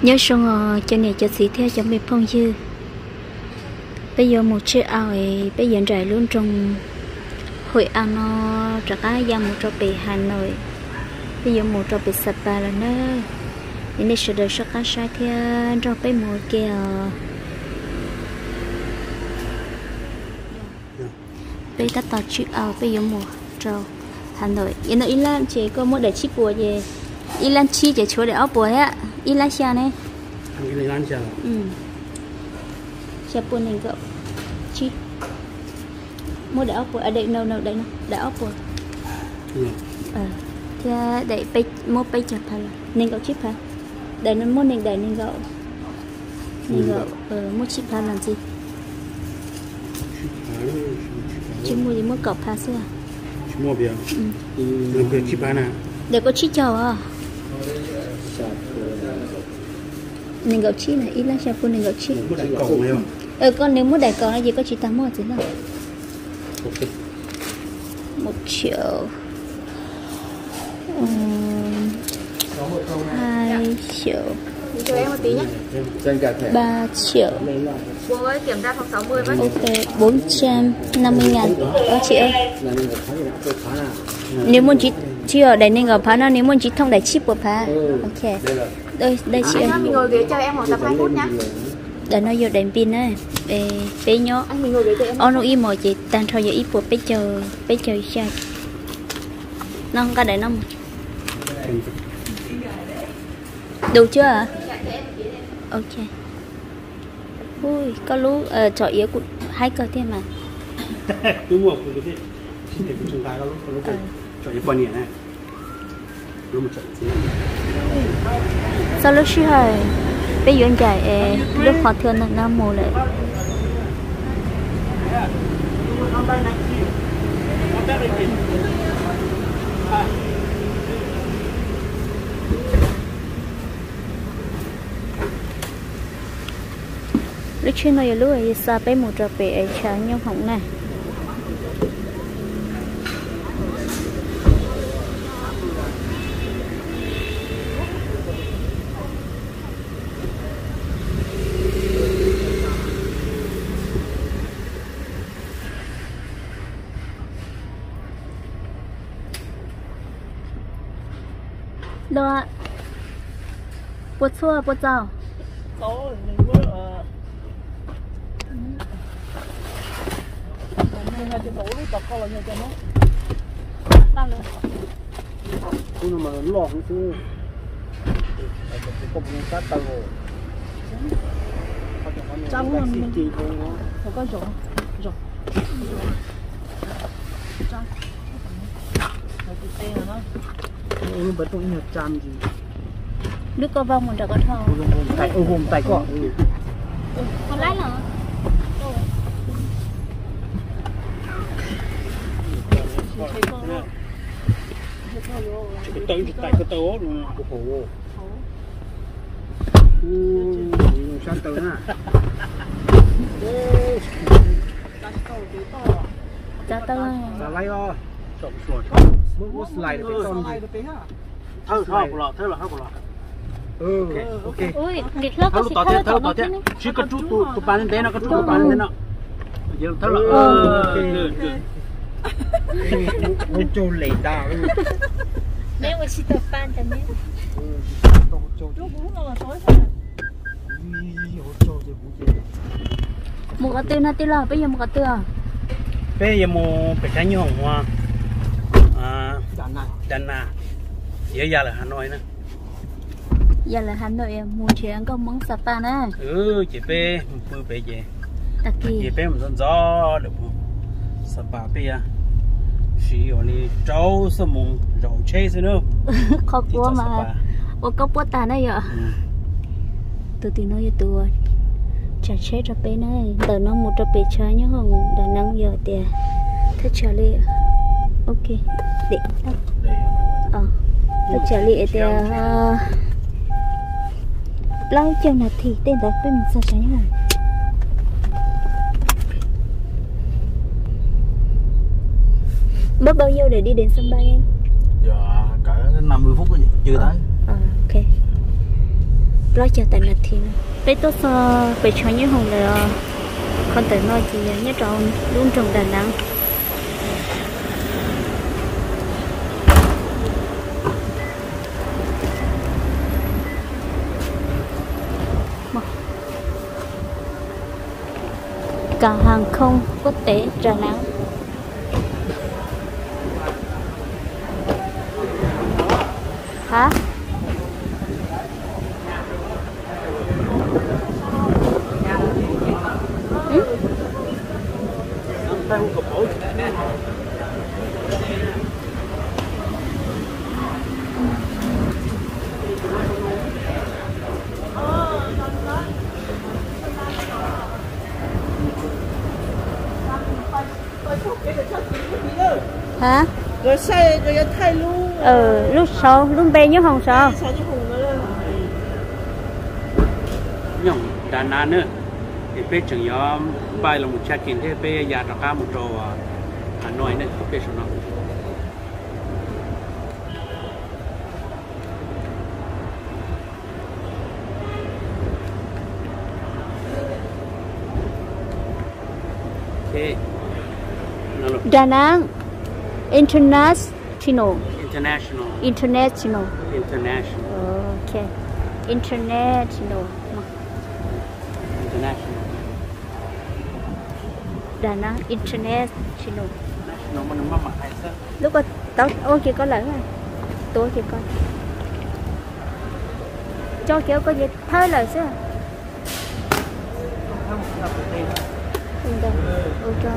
nhớ xong cho này cho xí theo cho mình phong dư bây giờ một chiếc áo ấy bây giờ rải luôn trong hội ăn nó trả cái ra một trò bể Hà Nội bây giờ một trò bể Sapa là nữa nên sẽ được sắc cá sai theo trò bể một kia bây ta tỏ chiếc áo bây giờ một trò Hà Nội yên nó Ilan chỉ có một để chiếc bùa gì Ilan chi chỉ chỗ để áo bùa á Ilan xa này Ilan xa xa bùa này cậu chi mua để áo bùa ở đây đâu đây nó để áo bùa thì để bay mua bay chặt phải nên cậu chip hả để nó mua nên để nên cậu mua chip phải làm gì chứ mua gì mua cậu phải xưa mua bia được chip phải nè để có chip chào à nên cậu chip này ít lắm sao nên cậu chip con nếu mua đại cầu là gì có chỉ 80 chứ nào 1 triệu 2 triệu cho em một tí nhé 3 triệu cô ơi kiểm tra phòng 60 với ok 450.000 có chị ơi nếu muốn chị chưa để nên gặp phá nó nếu muốn chị thông đại chip của phá ok đây chị ơi mình ngồi ghế cho em một tập 2 phút nhá để nó vô đèn pin này bé nhó anh mình ngồi ghế cho em nó im rồi chị đang thôi giờ ít của bé chờ sao nó không có để nó đủ chưa ạ ok ui có lú chọi yếu cũng hai cơ thế mà đúng rồi cái gì thì cũng chúng ta có lúc chọi yếu bao nhiêu này lúc một trận sao lúc xưa rồi bây giờ chạy lúc họ thường là nó mù lại lúc chuyên nói lúc ấy xa bé một trò bể ấy sáng nhau hỏng này đâu ạ bột xua bột rau nhưng mà lọt chứ không sát tàu trong là mình có chỗ rồi em vẫn tụng nhật trăm gì nước có vong mình đã có thò tại gồm tại cọ con lái là cái tới tại cái tàu luôn ồ sao tới nè ra tới ra lấy rồi chọn chuột muốn slide được cái con gì thơ là ok ui việc lớp có thơ tỏ thế chỉ có chút tụ bán đến nó có chút bán đến nó giờ thơ là ok châu lệ đào nếu mà chỉ tập ban cho nên một cái tiêu na tiêu là bây giờ một cái tiêu à bây giờ một cái trái như hồng hoa đàn na giờ là Hà Nội nè giờ là Hà Nội muốn chuyện có món Sapa nè chị bé vừa bé gì đặc kỳ chị bé một gió được không Sapa bây giờ chỉ ở đây trâu sơ mùng rau chế thế nữa khó quá mà có bữa ta này vậy từ từ nói từ chả chế cho bé này từ nó một cho bé chơi nhá không Đà Nẵng giờ tiền thế trả li ok để thế trả li tiền lâu chừng là thì tên đó bên mình sao sáng rồi mất bao nhiêu để đi đến sân bay anh? Dạ cả 50 phút rồi chưa tới. Ok. lo chờ tại là thì bé tốt so bé cho những hồng là con tới nói gì nhớ tròn luôn trồng Đà Nẵng cảng hàng không quốc tế Đà Nẵng. Hả? Hả? Rồi say rồi thay luôn. Lúc sau lúc bé nhớ hồng sao? nhung Đà Nẵng nữa thì bé chừng gió bay là một cha kín thế bé già trò cá một trò Hà Nội nữa bé số nó okay. Đà Nẵng International. International. Okay. International. Đà Nẵng International. Nó mà nó mặc hay sao? Lúc mà tao ok có lỡ rồi. Tôi kìa coi. Cho kiểu có gì thay lời chứ. Ok.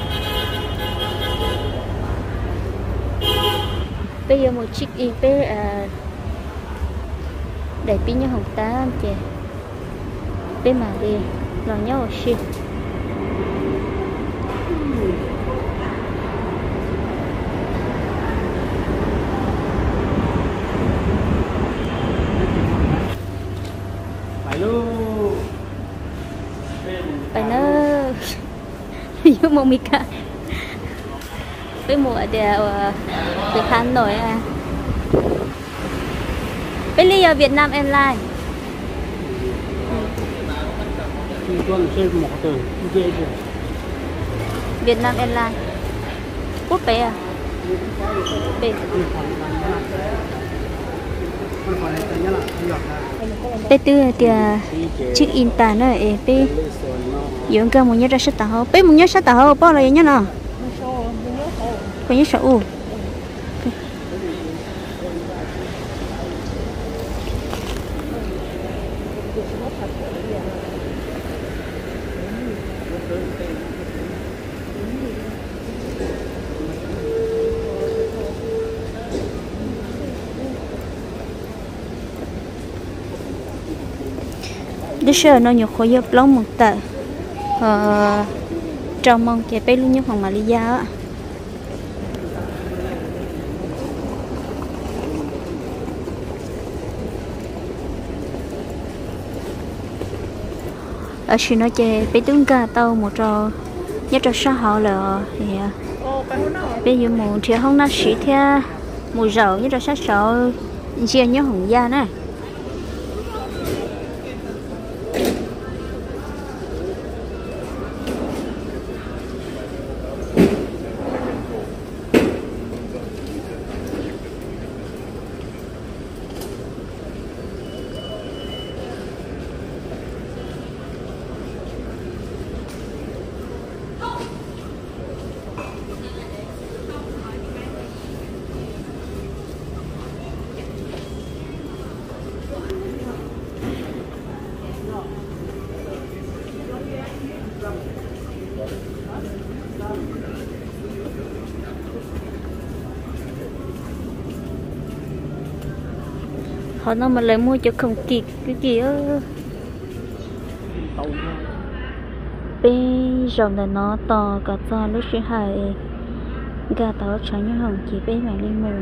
Bây giờ một chiếc y tế để pin như hồng tám kìa bé mà đi lo nhau shit phải nữa như một miếng cả với mùa đều từ Hà Nội à bên lý do Việt Nam Airlines Việt Nam Airlines quốc tế à bé tư thì chiếc in tàn nữa bé dùng cái một nhớ ra sát tàu bé một nhớ sát tàu bao là nhớ nào có nhớ sợ đứa sợ nó nhiều khối dập lông một tờ trong mong kia bé luôn như hoàng Malaysia á ở xí nó chơi bé tướng ca tàu một trò nhất trò xã hội là bây giờ một thì không nó xí theo một rậu nhất trò sát sợ chia nhớ hồng gia nè họ nó mà lại mua cho không kịp cái kia bên rồng này nó to cả to lúc thứ hai gà tàu trắng như hồng chỉ bên mày lên mờ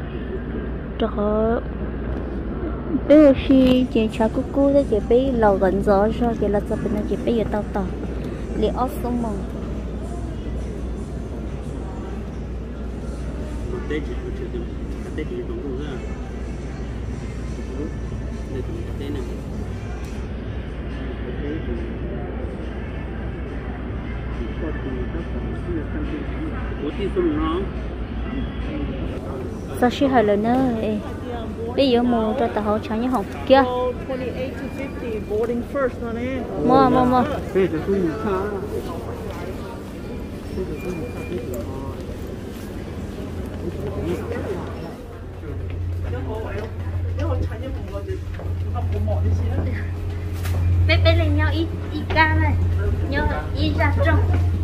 cho bây khi chị cháu cô đấy chị bé lầu gần gió rồi chị là cho bên này chị bé giờ tao tao liền off xuống mông Tết thì cũng đúng rồi. Đây cũng Tết này. sao xí hơi lớn nữa bây giờ mua cho tao cho những hộp kia So 28 to 50 boarding first on it. mua bé lên nhau ít ca này nhau ít ra trong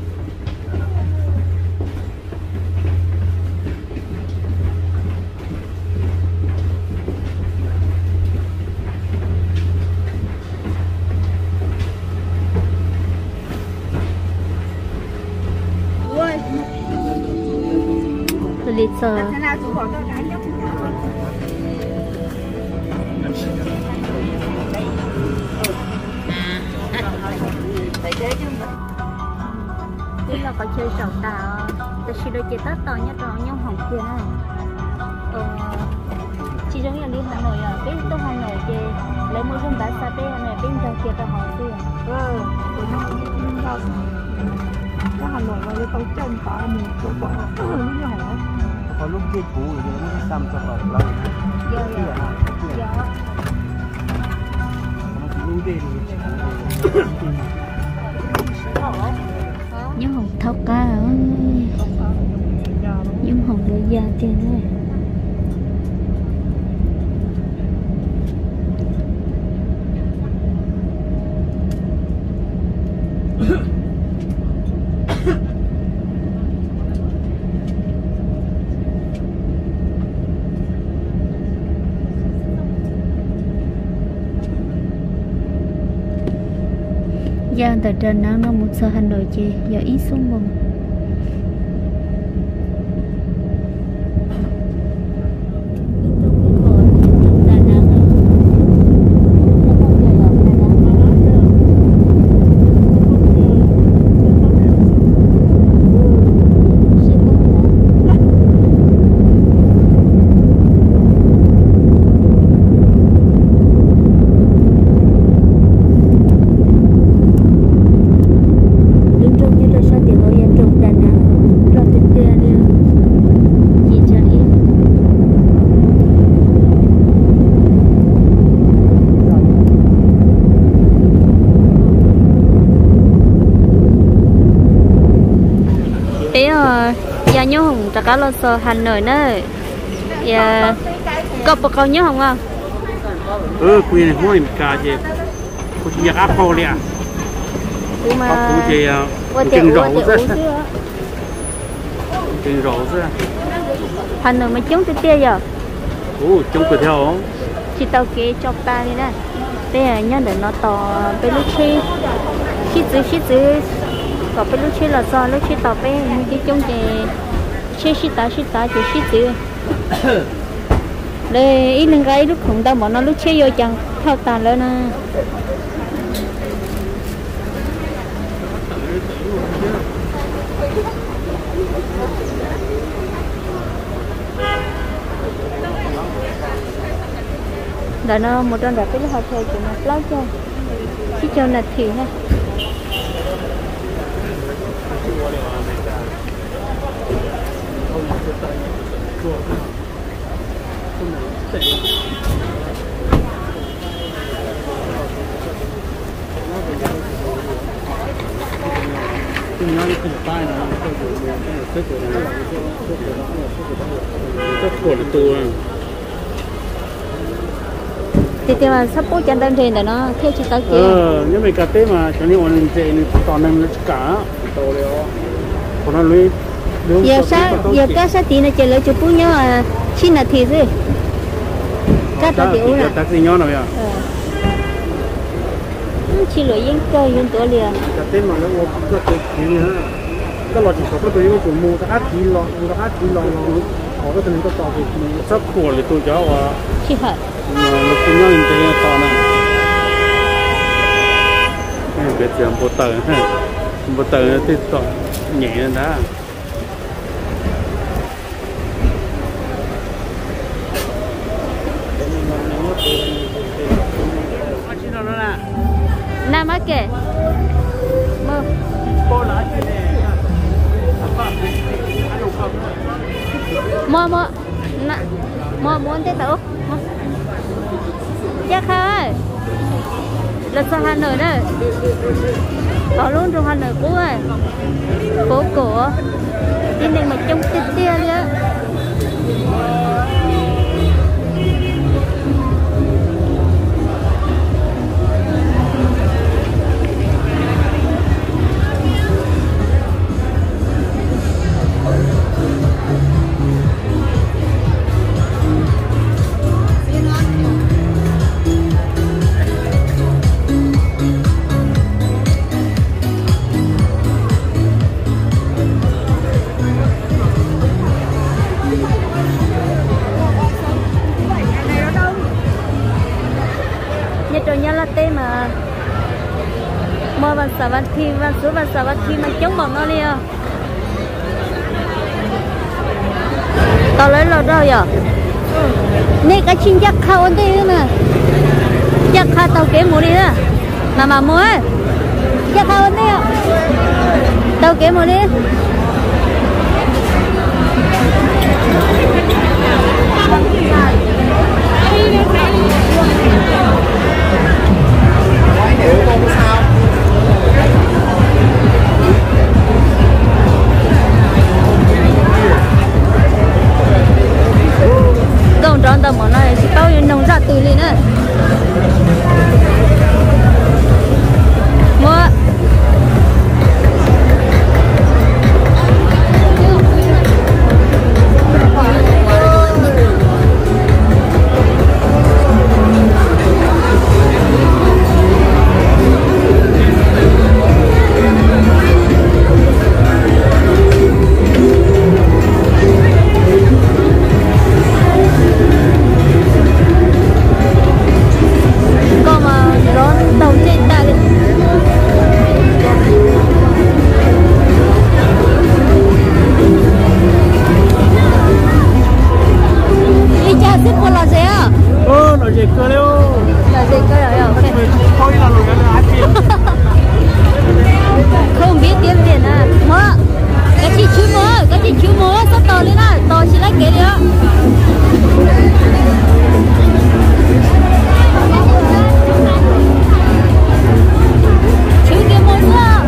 lịch sử Thế nào chú bỏ cho cái nhóc. đây là có chơi sầu tàu ta chỉ đôi chơi tết to nhất rồi nhau hồng kia này chỉ giống như đi Hà Nội à biết tôi Hà Nội chơi lấy mua trong bán sa bên này bên trong kia tao hỏi kia Nó Hà Nội mà tao chân phải mình chỗ bỏ nó nhỏ. có lúc chơi cũ thì nó mới xăm cho vào lâu giờ nó chỉ nuôi đi những hồng thau cá ơi những hồng lưỡi da tiền ơi Giang tại trên nó một giờ Hà Nội chị giờ ít xuống bùng giờ nhớ hồng tất cả lo sợ Hà Nội nữa giờ có bao câu nhớ không không quy này không phải cả gì có chỉ áp phô đi à mà cũng chỉ chừng rổ chứ chừng rổ chứ Hà Nội mới chống tiêu giờ chống cửa theo chỉ tàu kia cho ba đi nè bây giờ nhớ để nó to bên lúc khi chữ còn bên lúc khi là do lúc khi tàu bên cái chống cái xí tá chỉ chữ đây ít lần cái lúc không tao bỏ nó lúc khi vô chẳng thao tàn lên nè đó nó một con đẹp cái họ chơi chỉ một lát cho khi cho là thì ha thì mà sắp bố chân trên là nó theo chị tao kia nhưng mà cái mà cho nên on trên toàn năng nó cả to rồi còn nó lưới giờ cá sát tí này chơi lấy chụp bố nhớ à xin là thì gì cá tao tiểu là cá gì nhớ nào vậy chỉ lưỡi yên cơ yên tuổi liền cái mà nó có cái gì nữa cái lọ chỉ có cái tôi có mua cái át chỉ lọ họ có thể có tàu thì sắp của thì tôi cháu à chỉ hả nó cũng nhau như thế to này cái chuyện bộ tờ thì to nhẹ hơn đó nam á kể mơ mua muốn thế tao chắc thôi là sao Hà Nội đó có luôn trong Hà Nội cũ rồi phố cổ trên đây mà trông tia tia đi á mà mua van xà van thi van số van xà van thi mà chống bỏng nó đi à tao lấy lò đâu vậy nè cái chim chắc khao ổn đi mà chắc khao tao kế mua đi đó mà mua chắc khao ổn đi tao kế mua đi còn tròn tầm món này chỉ bao nhiêu nồng ra từ liền nữa mua không biết tiếng Việt à mua cái gì chú mua sắp to lên à to chỉ lấy cái đó chú kia mua nữa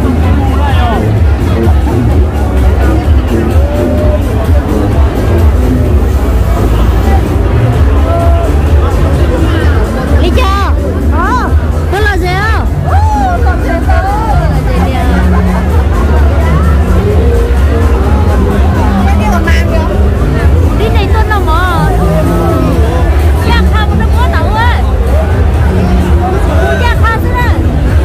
đi chưa tôi là gì à đi này tôi nằm ở chắc không nó có tàu ơi chắc không thế này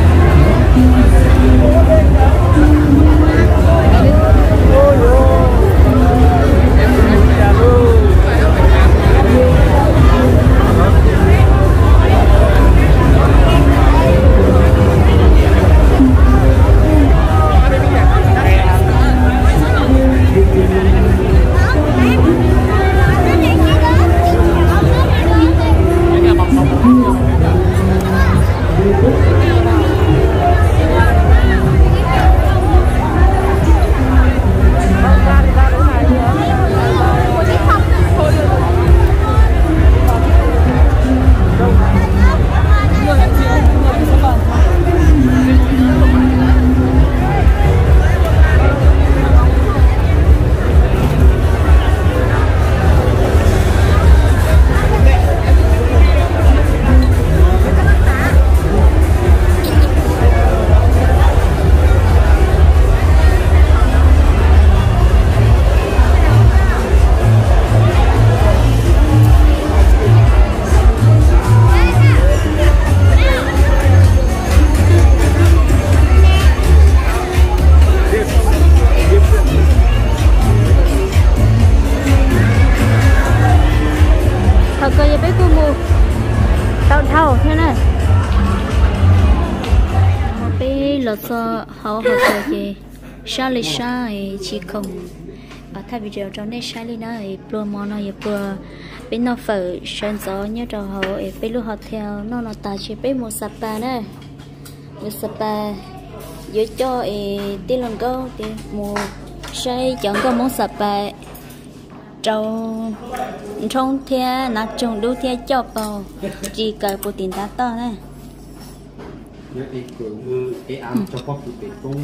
họ gì sao lại sai chỉ không ở thay vì giờ trong đây sai đi nói pro món nó pro bên nó phở sơn gió nhớ trò họ bên lúc họ theo nó ta chỉ bên một sạp ba này một Sapa dưới cho tí lần câu thì mùa say chọn có món Sapa trong trong thia nát trồng đu thia cho bầu chỉ cần bộ tiền đá to này nhớ đi cứ cái ăn cho có cái công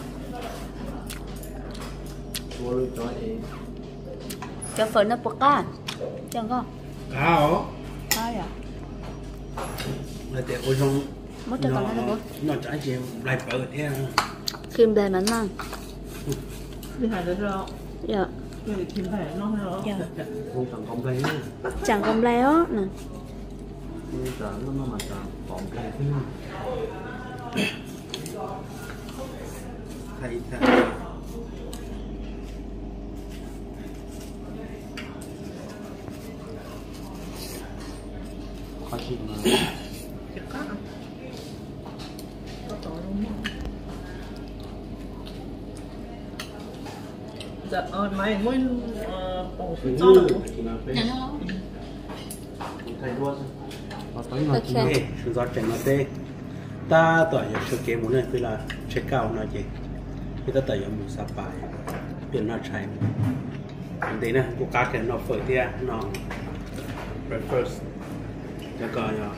cho phần nó bọc cá chẳng có cá hả? cá à là để ôi trong mất cho con nó được nó trái gì lại bự thế kim đầy mắm măng đi hải được rồi dạ người kiếm phải nó rồi dạ không cần công cây chẳng công léo nè nó mà chẳng còn cây thế thầy khó chịu mà dạ mày mới bổ sung cho được thầy đua tới nó chỉ nghe sự gió chạy nó tê ta tỏi ở sự kế muốn nàyคือlà check out nó chị khi ta tỏi ở một Sapa biển nó chạy thế nè cô cá cái nó phơi tia nó breakfast cho coi nhá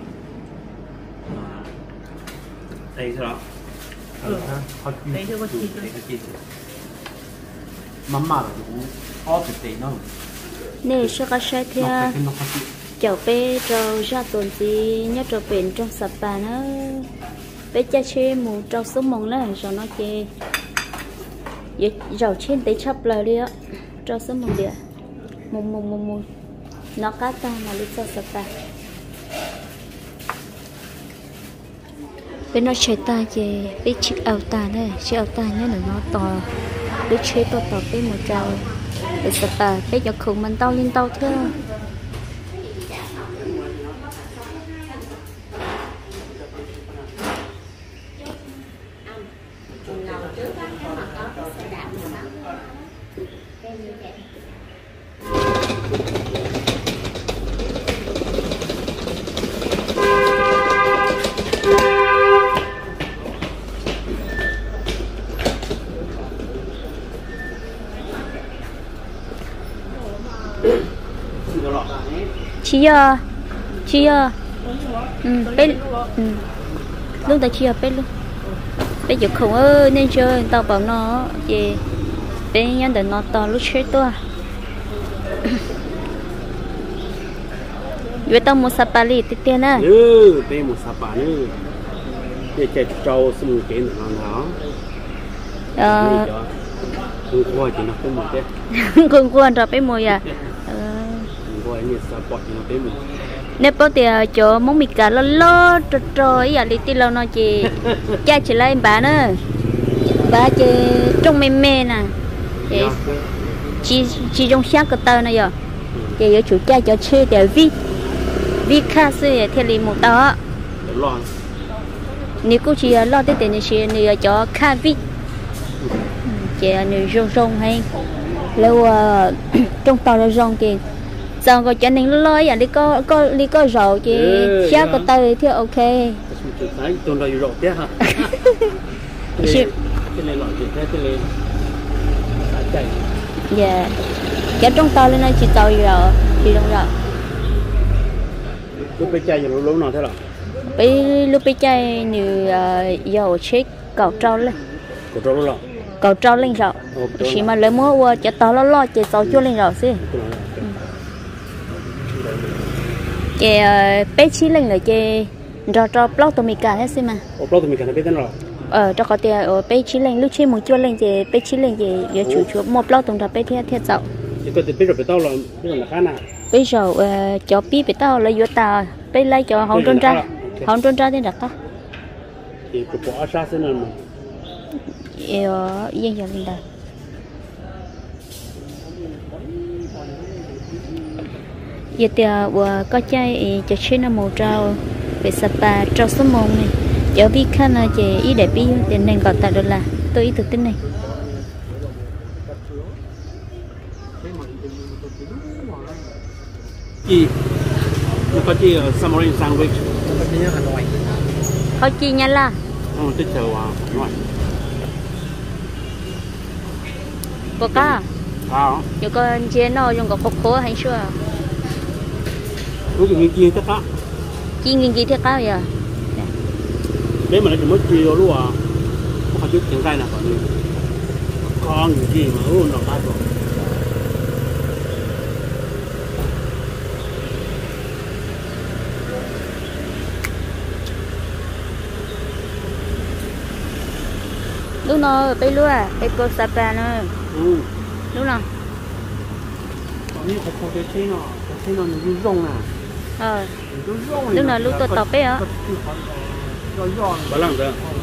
đây sao đấy chưa có chi mắm mà cũng ó thực tế nó nè sao có sai theo chậu pe trâu ra tuần gì nhớ trâu biển trong Sapa nó bé cha chơi mù trâu sống mông này rồi nó chơi rồi trên tới chắp lời đi á trâu sống mông đi mù nó cá ta mà đi cho Sapa bên nó chơi ta chơi biết chiếc áo ta này chiếc áo ta nhớ là nó to biết chơi to với một trâu để Sapa bé giờ khung mình tao lên tao theo chia bé luôn ta chia bé luôn bé giờ không ơi nên chơi tao bảo nó về bé nhân để nó to lúc chơi to vậy tao muốn Sapa đi tiếp theo nè bé một Sapa nữa để chạy trâu xung cái nó không qua thì nó không một thế không qua rồi bé mồi à gọi như Sapa thì nó bé một nếu bao giờ chỗ món mì cá lo trôi giờ đi tí lâu nó chỉ cha chỉ lấy bà nữa bà chỉ trong mềm nè chỉ trong sáng cái tơ này giờ chỉ ở chủ cha cho chơi để vi khá xưa thì liền một đó nếu cô chỉ lo tới tiền thì nếu cho khá vi chỉ nếu rong hay lâu trong tàu là rong thì xong rồi cho nên lo à đi có rượu chị chắc có tay thì ok tôi nói rượu tiếc hả cái này loại gì thế cái này chạy dạ cái trong tàu lên đây chỉ tàu rượu chỉ trong rượu lúc bây chạy lúc nào thế nào lúc bây chạy như dầu chết cầu trâu lên cầu trâu lên rượu chỉ mà lấy mua cho tàu lo chỉ tàu cho lên rượu xí chị bé chí lên rồi chị cho blog tụi mình cả hết xí mà blog tụi mình cả nó biết thế nào cho có tiền ở bé chí lên lúc chơi muốn chua lên thì bé chí lên thì giờ chủ một blog tụi nó bé thiệt giàu thì có thể bây giờ phải tao là khá nào bây giờ cho bí bị tao lấy vô tao bé lấy cho hòn trôn ra thì đặt tao thì có bỏ ra xem nào mà yên giờ lên đây giờ thì có chơi cho chơi nó màu trâu về Sapa trâu số 1 này giờ biết khăn là chị ý để biết tiền nên gọi tại đó là tôi ý thực tin này chị có chị samurai sandwich có chị Hà Nội có chị nha là tích chờ à ngoài có cá sao giờ con chia nó dùng có khô khô hay chưa cứ những chia tất cả chi nghìn gì thế cao giờ nếu mà nó chỉ mới chia luôn à không phải chút tiền tay nào còn gì con gì mà nó ta rồi lúc nào bây lúa bây cô sapa nữa lúc nào còn như có cái nó như rong à lúc nào lúc tôi tập ấy á bà lăng ra